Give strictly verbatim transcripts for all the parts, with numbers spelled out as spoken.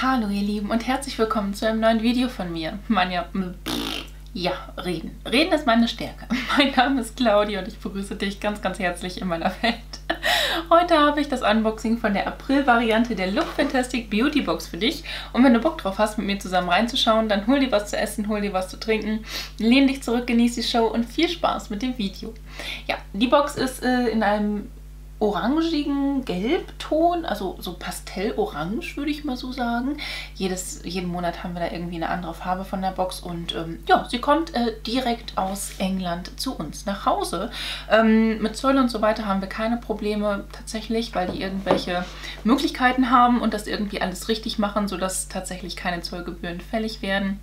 Hallo ihr Lieben und herzlich willkommen zu einem neuen Video von mir. Meine, ja, reden. Reden ist meine Stärke. Mein Name ist Claudia und ich begrüße dich ganz, ganz herzlich in meiner Welt. Heute habe ich das Unboxing von der April-Variante der Look Fantastic Beauty Box für dich. Und wenn du Bock drauf hast, mit mir zusammen reinzuschauen, dann hol dir was zu essen, hol dir was zu trinken, lehn dich zurück, genieß die Show und viel Spaß mit dem Video. Ja, die Box ist äh, in einem orangigen Gelbton, also so pastellorange, würde ich mal so sagen. Jedes, jeden Monat haben wir da irgendwie eine andere Farbe von der Box und ähm, ja, sie kommt äh, direkt aus England zu uns nach Hause. Ähm, mit Zoll und so weiter haben wir keine Probleme tatsächlich, weil die irgendwelche Möglichkeiten haben und das irgendwie alles richtig machen, sodass tatsächlich keine Zollgebühren fällig werden.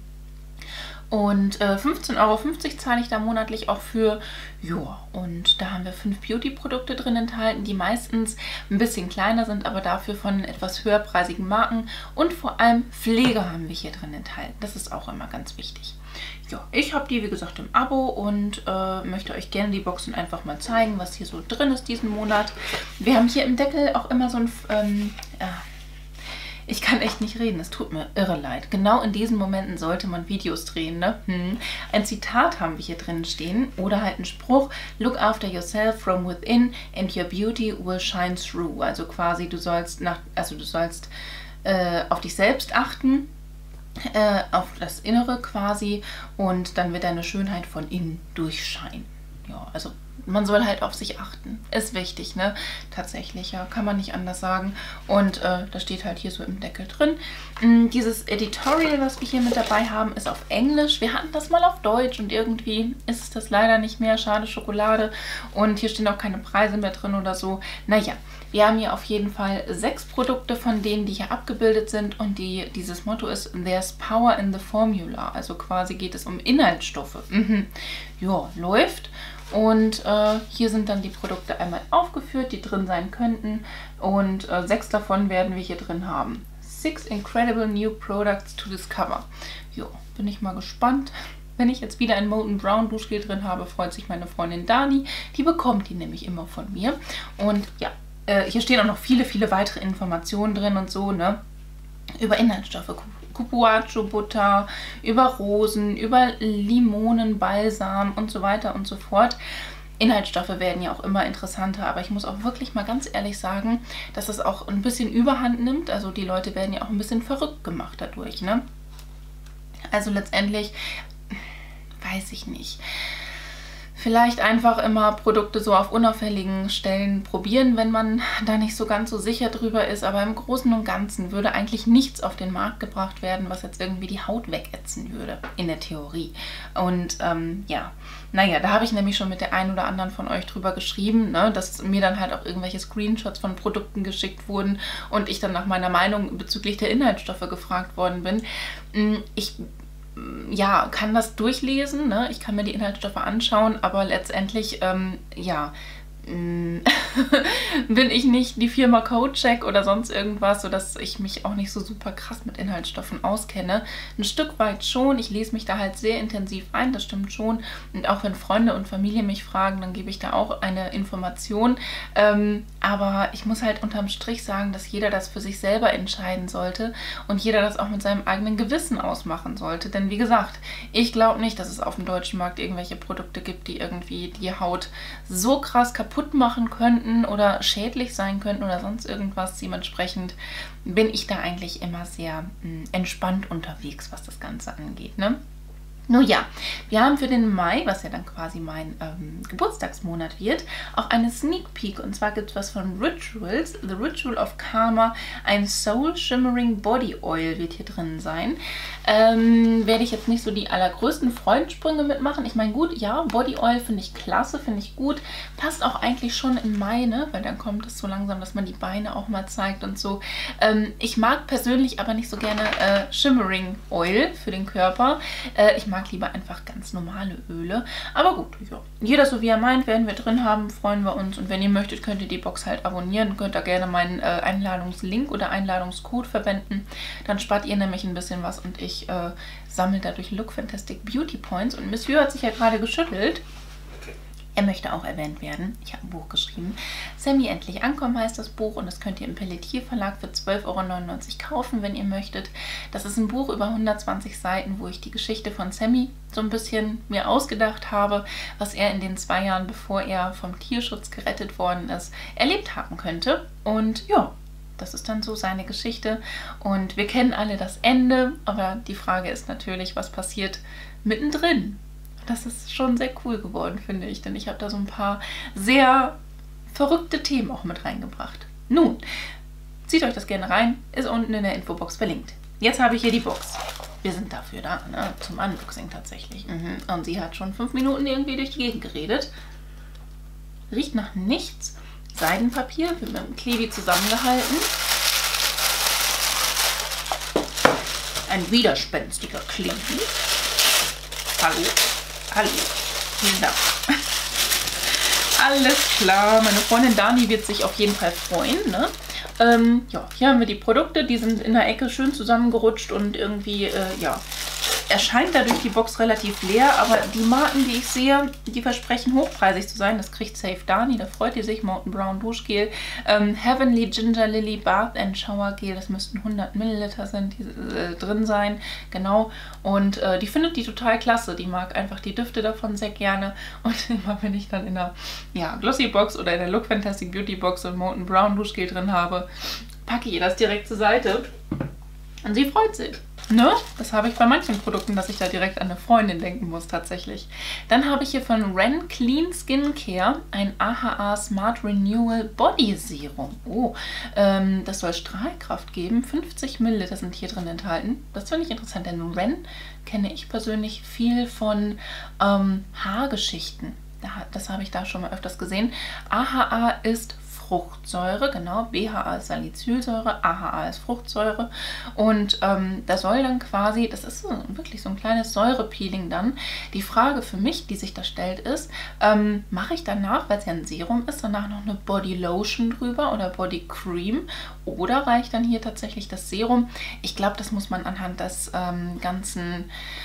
Und äh, fünfzehn Euro fünfzig zahle ich da monatlich auch für. Ja, und da haben wir fünf Beauty-Produkte drin enthalten, die meistens ein bisschen kleiner sind, aber dafür von etwas höherpreisigen Marken. Und vor allem Pflege haben wir hier drin enthalten. Das ist auch immer ganz wichtig. Ja, ich habe die, wie gesagt, im Abo und äh, möchte euch gerne die Boxen einfach mal zeigen, was hier so drin ist diesen Monat. Wir haben hier im Deckel auch immer so ein... Ähm, ja, Ich kann echt nicht reden, es tut mir irre leid. Genau in diesen Momenten sollte man Videos drehen, ne? Hm. Ein Zitat haben wir hier drin stehen oder halt ein Spruch: Look after yourself from within and your beauty will shine through. Also quasi, du sollst nach, also du sollst äh, auf dich selbst achten, äh, auf das Innere quasi, und dann wird deine Schönheit von innen durchscheinen. Ja, also man soll halt auf sich achten. Ist wichtig, ne? Tatsächlich, ja. Kann man nicht anders sagen. Und äh, das steht halt hier so im Deckel drin. Mm, dieses Editorial, was wir hier mit dabei haben, ist auf Englisch. Wir hatten das mal auf Deutsch und irgendwie ist es das leider nicht mehr. Schade Schokolade. Und hier stehen auch keine Preise mehr drin oder so. Naja, wir haben hier auf jeden Fall sechs Produkte von denen, die hier abgebildet sind. Und die, dieses Motto ist There's Power in the Formula. Also quasi geht es um Inhaltsstoffe. Mhm. Ja, läuft. Und äh, hier sind dann die Produkte einmal aufgeführt, die drin sein könnten. Und äh, sechs davon werden wir hier drin haben. Six incredible new products to discover. Jo, bin ich mal gespannt. Wenn ich jetzt wieder ein Molten Brown Duschgel drin habe, freut sich meine Freundin Dani. Die bekommt die nämlich immer von mir. Und ja, äh, hier stehen auch noch viele, viele weitere Informationen drin und so, ne? Über Inhaltsstoffe. Cupuacho-Butter, über Rosen, über Limonenbalsam und so weiter und so fort. Inhaltsstoffe werden ja auch immer interessanter, aber ich muss auch wirklich mal ganz ehrlich sagen, dass es auch ein bisschen Überhand nimmt. Also die Leute werden ja auch ein bisschen verrückt gemacht dadurch, ne? Also letztendlich, weiß ich nicht. Vielleicht einfach immer Produkte so auf unauffälligen Stellen probieren, wenn man da nicht so ganz so sicher drüber ist. Aber im Großen und Ganzen würde eigentlich nichts auf den Markt gebracht werden, was jetzt irgendwie die Haut wegätzen würde, in der Theorie. Und ähm, ja, naja, da habe ich nämlich schon mit der einen oder anderen von euch drüber geschrieben, ne, dass mir dann halt auch irgendwelche Screenshots von Produkten geschickt wurden und ich dann nach meiner Meinung bezüglich der Inhaltsstoffe gefragt worden bin. Ich ja, kann das durchlesen, ne? Ich kann mir die Inhaltsstoffe anschauen, aber letztendlich, ähm, ja, bin ich nicht die Firma Codecheck oder sonst irgendwas, sodass ich mich auch nicht so super krass mit Inhaltsstoffen auskenne. Ein Stück weit schon, ich lese mich da halt sehr intensiv ein, das stimmt schon. Und auch wenn Freunde und Familie mich fragen, dann gebe ich da auch eine Information. Ähm, aber ich muss halt unterm Strich sagen, dass jeder das für sich selber entscheiden sollte und jeder das auch mit seinem eigenen Gewissen ausmachen sollte. Denn wie gesagt, ich glaube nicht, dass es auf dem deutschen Markt irgendwelche Produkte gibt, die irgendwie die Haut so krass kaputt machen könnten oder schädlich sein könnten oder sonst irgendwas. Dementsprechend bin ich da eigentlich immer sehr mh, entspannt unterwegs, was das Ganze angeht, ne? Nun ja, wir haben für den Mai, was ja dann quasi mein ähm, Geburtstagsmonat wird, auch eine Sneak Peek. Und zwar gibt es was von Rituals, The Ritual of Karma, ein Soul Shimmering Body Oil wird hier drin sein. Ähm, werde ich jetzt nicht so die allergrößten Freudensprünge mitmachen. Ich meine, gut, ja, Body Oil finde ich klasse, finde ich gut. Passt auch eigentlich schon in Mai, ne? Weil dann kommt es so langsam, dass man die Beine auch mal zeigt und so. Ähm, ich mag persönlich aber nicht so gerne äh, Shimmering Oil für den Körper. Äh, ich mag lieber einfach ganz normale Öle. Aber gut, ja. Jeder so wie er meint, werden wir drin haben, freuen wir uns. Und wenn ihr möchtet, könnt ihr die Box halt abonnieren. Könnt da gerne meinen äh, Einladungslink oder Einladungscode verwenden. Dann spart ihr nämlich ein bisschen was und ich äh, sammle dadurch Look Fantastic Beauty Points. Und Monsieur hat sich ja gerade geschüttelt. Er möchte auch erwähnt werden. Ich habe ein Buch geschrieben. Sammy endlich ankommen heißt das Buch und das könnt ihr im Pelletier Verlag für zwölf Euro neunundneunzig kaufen, wenn ihr möchtet. Das ist ein Buch über hundertzwanzig Seiten, wo ich die Geschichte von Sammy so ein bisschen mir ausgedacht habe, was er in den zwei Jahren, bevor er vom Tierschutz gerettet worden ist, erlebt haben könnte. Und ja, das ist dann so seine Geschichte. Und wir kennen alle das Ende, aber die Frage ist natürlich, was passiert mittendrin? Das ist schon sehr cool geworden, finde ich, denn ich habe da so ein paar sehr verrückte Themen auch mit reingebracht. Nun, zieht euch das gerne rein, ist unten in der Infobox verlinkt. Jetzt habe ich hier die Box. Wir sind dafür da, ne? Zum Unboxing tatsächlich. Mhm. Und sie hat schon fünf Minuten irgendwie durch die Gegend geredet. Riecht nach nichts. Seidenpapier, wird mit dem Klebi zusammengehalten. Ein widerspenstiger Klebi. Hallo. Hallo. Vielen Dank. Alles klar. Meine Freundin Dani wird sich auf jeden Fall freuen, ne? Ähm, ja, hier haben wir die Produkte. Die sind in der Ecke schön zusammengerutscht und irgendwie, äh, ja, erscheint dadurch die Box relativ leer. Aber die Marken, die ich sehe, die versprechen hochpreisig zu sein. Das kriegt safe Dani. Da freut ihr sich. Mountain Brown Duschgel. Ähm, Heavenly Ginger Lily Bath and Shower Gel. Das müssten hundert Milliliter sind, die, äh, drin sein. Genau. Und äh, die findet die total klasse. Die mag einfach die Düfte davon sehr gerne. Und immer wenn ich dann in der ja, Glossy Box oder in der Look Fantastic Beauty Box und Mountain Brown Duschgel drin habe, packe ich ihr das direkt zur Seite. Und sie freut sich. Ne? Das habe ich bei manchen Produkten, dass ich da direkt an eine Freundin denken muss tatsächlich. Dann habe ich hier von Ren Clean Skincare ein A H A Smart Renewal Body Serum. Oh, ähm, das soll Strahlkraft geben. fünfzig Milliliter sind hier drin enthalten. Das finde ich interessant, denn Ren kenne ich persönlich viel von ähm, Haargeschichten. Das habe ich da schon mal öfters gesehen. A H A ist Fruchtsäure, genau, B H A ist Salicylsäure, A H A ist Fruchtsäure und ähm, da soll dann quasi, das ist so, wirklich so ein kleines Säurepeeling dann. Die Frage für mich, die sich da stellt, ist, ähm, mache ich danach, weil es ja ein Serum ist, danach noch eine Body Lotion drüber oder Body Cream oder reicht dann hier tatsächlich das Serum? Ich glaube, das muss man anhand des ähm, ganzen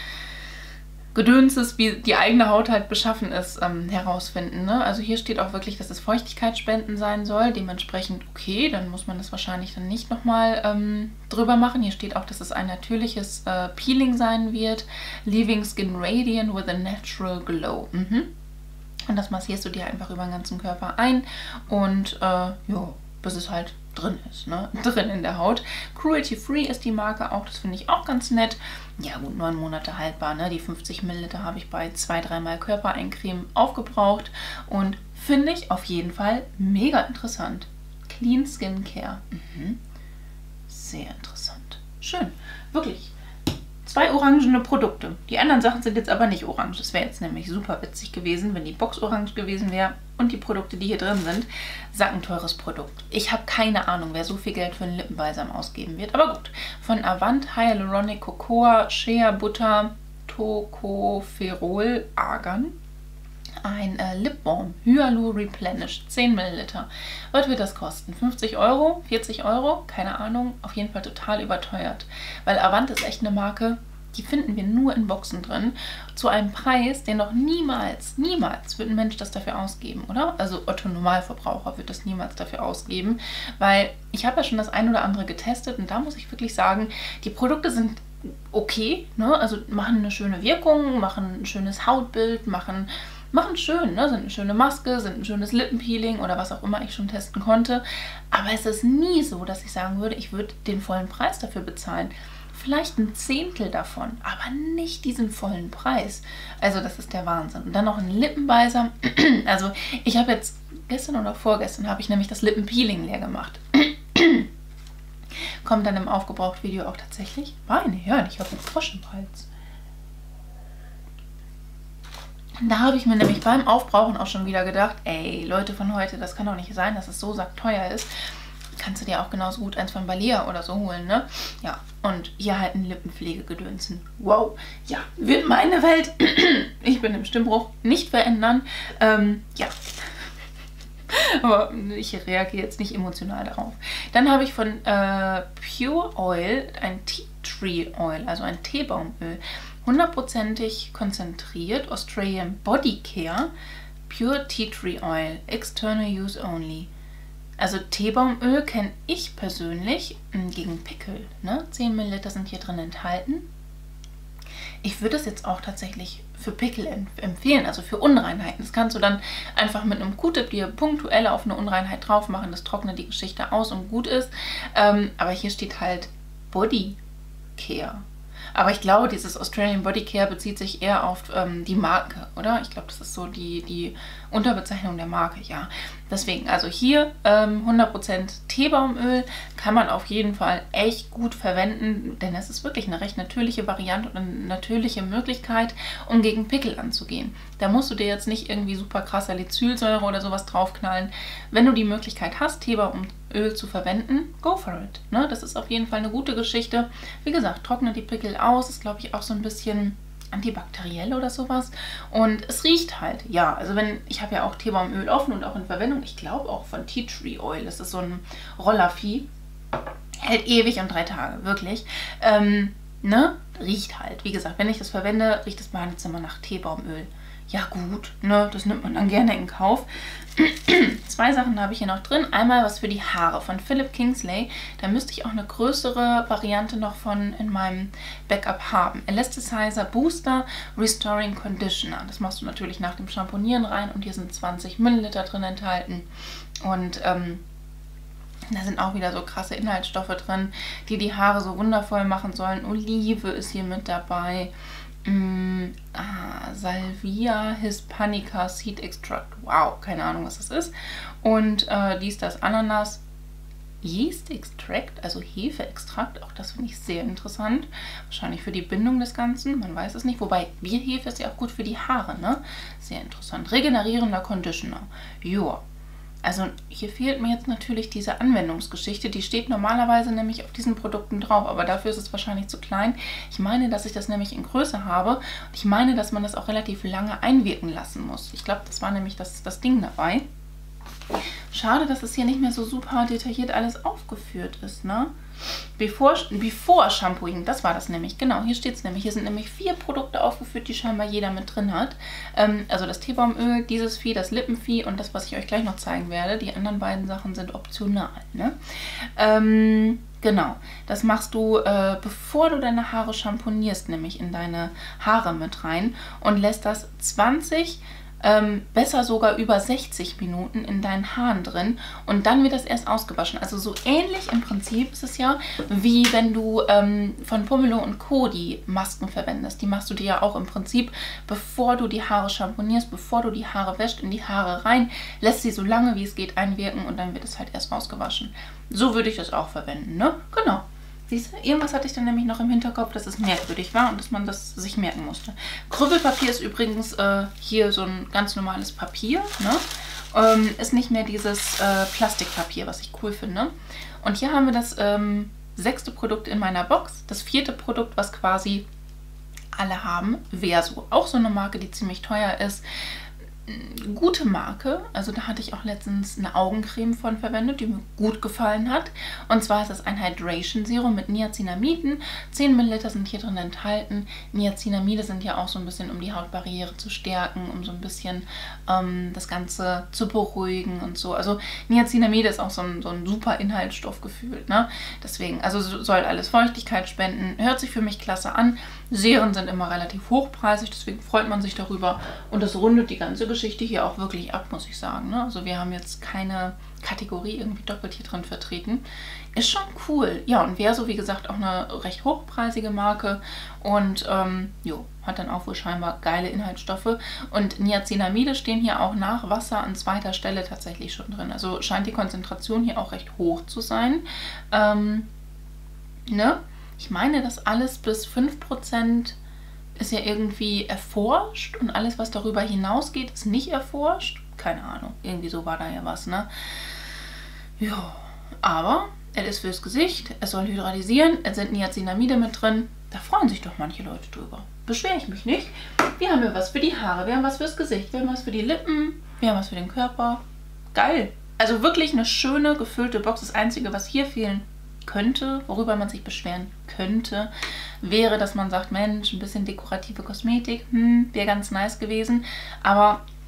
Gedönses, wie die eigene Haut halt beschaffen ist, ähm, herausfinden. Ne? Also hier steht auch wirklich, dass es Feuchtigkeitsspenden sein soll. Dementsprechend, okay, dann muss man das wahrscheinlich dann nicht nochmal ähm, drüber machen. Hier steht auch, dass es ein natürliches äh, Peeling sein wird. Leaving Skin Radiant with a Natural Glow. Mhm. Und das massierst du dir einfach über den ganzen Körper ein und äh, ja, bis es halt drin ist, ne? Drin in der Haut. Cruelty-free ist die Marke auch, das finde ich auch ganz nett. Ja gut, neun Monate haltbar, ne? Die fünfzig Milliliter habe ich bei zwei, dreimal Körpereincreme aufgebraucht und finde ich auf jeden Fall mega interessant. Clean Skincare. Mhm. Sehr interessant. Schön, wirklich. Zwei orangene Produkte. Die anderen Sachen sind jetzt aber nicht orange. Das wäre jetzt nämlich super witzig gewesen, wenn die Box orange gewesen wäre und die Produkte, die hier drin sind, sackenteures Produkt. Ich habe keine Ahnung, wer so viel Geld für einen Lippenbalsam ausgeben wird. Aber gut. Von Avant Hyaluronic Cocoa, Shea Butter, Tocopherol, Argan. Ein äh, Lip Balm, Hyalu Replenish, zehn Milliliter. Was wird das kosten? fünfzig Euro? vierzig Euro? Keine Ahnung. Auf jeden Fall total überteuert. Weil Avant ist echt eine Marke, die finden wir nur in Boxen drin. Zu einem Preis, den noch niemals, niemals wird ein Mensch das dafür ausgeben, oder? Also Otto Normalverbraucher wird das niemals dafür ausgeben. Weil ich habe ja schon das ein oder andere getestet und da muss ich wirklich sagen, die Produkte sind okay, ne? Also machen eine schöne Wirkung, machen ein schönes Hautbild, machen... Machen schön, ne? Sind eine schöne Maske, sind ein schönes Lippenpeeling oder was auch immer ich schon testen konnte. Aber es ist nie so, dass ich sagen würde, ich würde den vollen Preis dafür bezahlen. Vielleicht ein Zehntel davon, aber nicht diesen vollen Preis. Also das ist der Wahnsinn. Und dann noch ein Lippenbalsam. Also ich habe jetzt, gestern oder vorgestern, habe ich nämlich das Lippenpeeling leer gemacht. Kommt dann im Aufgebraucht-Video auch tatsächlich. Meine Hören, ich habe einen Frosch im Hals. Da habe ich mir nämlich beim Aufbrauchen auch schon wieder gedacht, ey, Leute von heute, das kann doch nicht sein, dass es so sackteuer ist. Kannst du dir auch genauso gut eins von Balea oder so holen, ne? Ja, und hier halt ein Lippenpflegegedönsen. Wow, ja, wird meine Welt, ich bin im Stimmbruch, nicht verändern. Ähm, ja, aber ich reagiere jetzt nicht emotional darauf. Dann habe ich von äh, Pure Oil ein Tea Tree Oil, also ein Teebaumöl. hundertprozentig konzentriert, Australian Body Care, Pure Tea Tree Oil, External Use Only. Also Teebaumöl kenne ich persönlich gegen Pickel. Ne? zehn Milliliter sind hier drin enthalten. Ich würde es jetzt auch tatsächlich für Pickel empfehlen, also für Unreinheiten. Das kannst du dann einfach mit einem Q-Tip dir punktuell auf eine Unreinheit drauf machen. Das trocknet die Geschichte aus und gut ist. Ähm, aber hier steht halt Body Care. Aber ich glaube, dieses Australian Body Care bezieht sich eher auf ähm, die Marke, oder? Ich glaube, das ist so die, die Unterbezeichnung der Marke, ja. Deswegen, also hier ähm, hundert Prozent Teebaumöl kann man auf jeden Fall echt gut verwenden, denn es ist wirklich eine recht natürliche Variante und eine natürliche Möglichkeit, um gegen Pickel anzugehen. Da musst du dir jetzt nicht irgendwie super krass Salicylsäure oder sowas draufknallen. Wenn du die Möglichkeit hast, Teebaumöl zu verwenden, go for it. Ne? Das ist auf jeden Fall eine gute Geschichte. Wie gesagt, trocknet die Pickel aus, ist glaube ich auch so ein bisschen antibakteriell oder sowas. Und es riecht halt, ja, also wenn, ich habe ja auch Teebaumöl offen und auch in Verwendung, ich glaube auch von Tea Tree Oil, das ist so ein Rollervieh, hält ewig und drei Tage, wirklich. Ähm, ne, riecht halt, wie gesagt, wenn ich das verwende, riecht das Badezimmer nach Teebaumöl. Ja gut, ne, das nimmt man dann gerne in Kauf. Zwei Sachen habe ich hier noch drin. Einmal was für die Haare von Philip Kingsley. Da müsste ich auch eine größere Variante noch von in meinem Backup haben. Elasticizer Booster Restoring Conditioner. Das machst du natürlich nach dem Shampoonieren rein und hier sind zwanzig Milliliter drin enthalten. Und ähm, da sind auch wieder so krasse Inhaltsstoffe drin, die die Haare so wundervoll machen sollen. Olive ist hier mit dabei. Mm, ah, Salvia Hispanica Seed Extract. Wow, keine Ahnung, was das ist. Und äh, dies, das Ananas Yeast Extract, also Hefeextrakt. Auch das finde ich sehr interessant. Wahrscheinlich für die Bindung des Ganzen, man weiß es nicht. Wobei, Bierhefe ist ja auch gut für die Haare, ne? Sehr interessant. Regenerierender Conditioner. Joa. Also hier fehlt mir jetzt natürlich diese Anwendungsgeschichte, die steht normalerweise nämlich auf diesen Produkten drauf, aber dafür ist es wahrscheinlich zu klein. Ich meine, dass ich das nämlich in Größe habe und ich meine, dass man das auch relativ lange einwirken lassen muss. Ich glaube, das war nämlich das, das Ding dabei. Schade, dass es hier nicht mehr so super detailliert alles aufgeführt ist, ne? Before, before Shampooing, das war das nämlich, genau, hier steht es nämlich. Hier sind nämlich vier Produkte aufgeführt, die scheinbar jeder mit drin hat. Ähm, also das Teebaumöl, dieses Vieh, das Lippenvieh und das, was ich euch gleich noch zeigen werde. Die anderen beiden Sachen sind optional, ne? Ähm, genau, das machst du, äh, bevor du deine Haare shampoonierst, nämlich in deine Haare mit rein und lässt das zwanzig Ähm, besser sogar über sechzig Minuten in deinen Haaren drin und dann wird das erst ausgewaschen. Also so ähnlich im Prinzip ist es ja, wie wenn du ähm, von Pomelo und Co. die Masken verwendest. Die machst du dir ja auch im Prinzip, bevor du die Haare shampoonierst, bevor du die Haare wäschst, in die Haare rein, lässt sie so lange wie es geht einwirken und dann wird es halt erst ausgewaschen. So würde ich das auch verwenden, ne? Genau. Siehst du, irgendwas hatte ich dann nämlich noch im Hinterkopf, dass es merkwürdig war und dass man das sich merken musste. Krüppelpapier ist übrigens äh, hier so ein ganz normales Papier, ne? Ähm, ist nicht mehr dieses äh, Plastikpapier, was ich cool finde. Und hier haben wir das ähm, sechste Produkt in meiner Box. Das vierte Produkt, was quasi alle haben, Verso. Auch so eine Marke, die ziemlich teuer ist. Gute Marke, also da hatte ich auch letztens eine Augencreme von verwendet, die mir gut gefallen hat. Und zwar ist das ein Hydration Serum mit Niacinamiden. zehn Milliliter sind hier drin enthalten. Niacinamide sind ja auch so ein bisschen, um die Hautbarriere zu stärken, um so ein bisschen ähm, das Ganze zu beruhigen und so. Also Niacinamide ist auch so ein, so ein super Inhaltsstoff gefühlt, ne? Deswegen, also soll alles Feuchtigkeit spenden. Hört sich für mich klasse an. Serien sind immer relativ hochpreisig, deswegen freut man sich darüber. Und das rundet die ganze Geschichte hier auch wirklich ab, muss ich sagen, ne? Also wir haben jetzt keine Kategorie irgendwie doppelt hier drin vertreten. Ist schon cool. Ja, und Verso, wie gesagt, auch eine recht hochpreisige Marke. Und ähm, jo, hat dann auch wohl scheinbar geile Inhaltsstoffe. Und Niacinamide stehen hier auch nach Wasser an zweiter Stelle tatsächlich schon drin. Also scheint die Konzentration hier auch recht hoch zu sein. Ähm, ne? Ich meine, dass alles bis fünf Prozent ist ja irgendwie erforscht und alles, was darüber hinausgeht, ist nicht erforscht. Keine Ahnung, irgendwie so war da ja was, ne? Ja, aber es ist fürs Gesicht, es soll hydratisieren, es sind Niacinamide mit drin. Da freuen sich doch manche Leute drüber. Beschwere ich mich nicht. Wir haben ja was für die Haare, wir haben was fürs Gesicht, wir haben was für die Lippen, wir haben was für den Körper. Geil. Also wirklich eine schöne, gefüllte Box. Das Einzige, was hier fehlen könnte, worüber man sich beschweren könnte, wäre, dass man sagt, Mensch, ein bisschen dekorative Kosmetik, hm, wäre ganz nice gewesen. Aber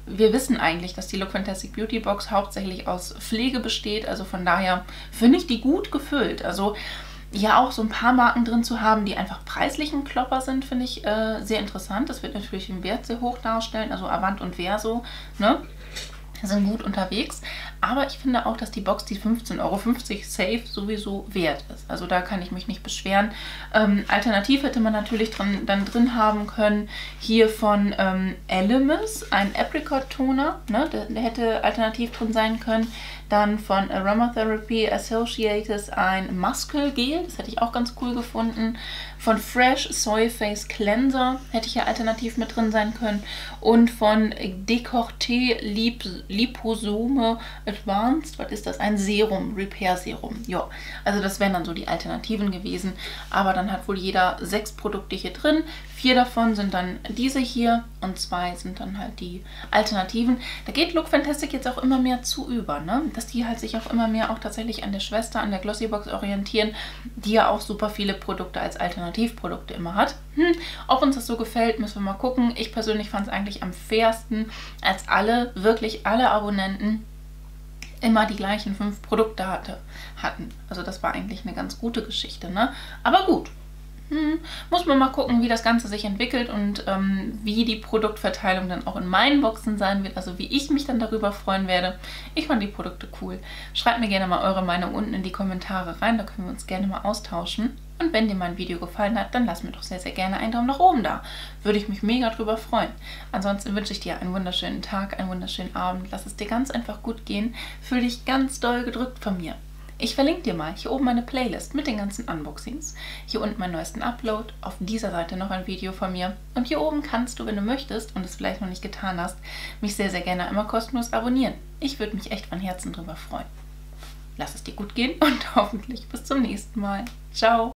wir wissen eigentlich, dass die Look Fantastic Beauty Box hauptsächlich aus Pflege besteht. Also von daher finde ich die gut gefüllt. Also ja, auch so ein paar Marken drin zu haben, die einfach preislich ein Klopper sind, finde ich äh, sehr interessant. Das wird natürlich den Wert sehr hoch darstellen. Also Avant und Verso, ne? Sind gut unterwegs, aber ich finde auch, dass die Box die fünfzehn Euro fünfzig safe sowieso wert ist. Also da kann ich mich nicht beschweren. Ähm, alternativ hätte man natürlich drin, dann drin haben können, hier von ähm, Elemis, ein Apricot Toner, ne? der, der hätte alternativ drin sein können. Dann von Aromatherapy Associates ein Muscle Gel, das hätte ich auch ganz cool gefunden. Von Fresh Soy Face Cleanser hätte ich ja alternativ mit drin sein können. Und von Decorté Lip Liposome Advanced, was ist das? Ein Serum, Repair Serum. Ja, also das wären dann so die Alternativen gewesen. Aber dann hat wohl jeder sechs Produkte hier drin. Vier davon sind dann diese hier und zwei sind dann halt die Alternativen. Da geht Look Fantastic jetzt auch immer mehr zu über, ne? Dass die halt sich auch immer mehr auch tatsächlich an der Schwester, an der Glossybox orientieren, die ja auch super viele Produkte als Alternativprodukte immer hat. Hm, ob uns das so gefällt, müssen wir mal gucken. Ich persönlich fand es eigentlich am fairsten, als alle, wirklich alle Abonnenten immer die gleichen fünf Produkte hatte, hatten. Also das war eigentlich eine ganz gute Geschichte, ne? Aber gut. Hm, muss man mal gucken, wie das Ganze sich entwickelt und ähm, wie die Produktverteilung dann auch in meinen Boxen sein wird, also wie ich mich dann darüber freuen werde. Ich fand die Produkte cool. Schreibt mir gerne mal eure Meinung unten in die Kommentare rein, da können wir uns gerne mal austauschen. Und wenn dir mein Video gefallen hat, dann lass mir doch sehr, sehr gerne einen Daumen nach oben da. Würde ich mich mega drüber freuen. Ansonsten wünsche ich dir einen wunderschönen Tag, einen wunderschönen Abend. Lass es dir ganz einfach gut gehen. Fühl dich ganz doll gedrückt von mir. Ich verlinke dir mal hier oben meine Playlist mit den ganzen Unboxings. Hier unten meinen neuesten Upload. Auf dieser Seite noch ein Video von mir. Und hier oben kannst du, wenn du möchtest und es vielleicht noch nicht getan hast, mich sehr, sehr gerne einmal kostenlos abonnieren. Ich würde mich echt von Herzen drüber freuen. Lass es dir gut gehen und hoffentlich bis zum nächsten Mal. Ciao!